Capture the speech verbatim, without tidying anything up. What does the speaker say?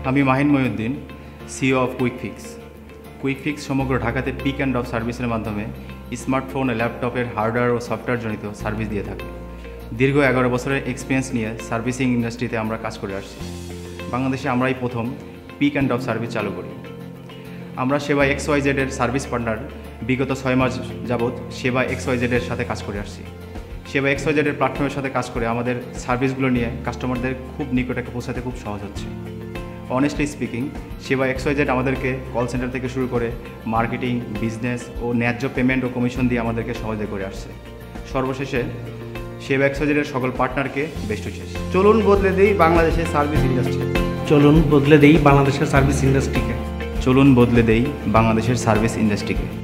আমি Mahin Mohiuddin, CEO of Quickfix. Quickfix সমগ্র ঢাকাতে পিক অ্যান্ড ড্রপ সার্ভিসের মাধ্যমে স্মার্টফোন ও ল্যাপটপের হার্ডওয়্যার ও সফটওয়্যার জনিত সার্ভিস দিয়ে থাকে। দীর্ঘ এগারো বছরের এক্সপিরিয়েন্স নিয়ে সার্ভিসিং ইন্ডাস্ট্রিতে আমরা কাজ করে আসছি। বাংলাদেশে আমরাই প্রথম পিক অ্যান্ড ড্রপ সার্ভিস চালু করি। আমরা সেবা এক্স ওয়াই জেডের সার্ভিস পার্টনার। বিগত ছয় মাস যাবৎ সেবা এক্স ওয়াই জেডের সাথে কাজ করে আসছি। সেবা এক্স ওয়াই জেডের প্ল্যাটফর্মের সাথে কাজ করে আমাদের সার্ভিসগুলো নিয়ে কাস্টমারদের খুব নিকটে পৌঁছাতে খুব সহজ হচ্ছে। Honestly speaking, Sheba X Y Z আমাদেরকে কল সেন্টার থেকে শুরু করে মার্কেটিং, বিজনেস ও ন্যায্য পেমেন্ট ও কমিশন দিয়ে আমাদেরকে সহজে করে আসছে। সর্বশেষে সেবা এক্স ওয়াই জেডের সকল পার্টনারকে বেস্ট উইশেস। চলুন বদলে দেই বাংলাদেশের সার্ভিস ইন্ডাস্ট্রি। চলুন বদলে দেই বাংলাদেশের সার্ভিস ইন্ডাস্ট্রিকে। চলুন বদলে দেই বাংলাদেশের সার্ভিস ইন্ডাস্ট্রিকে।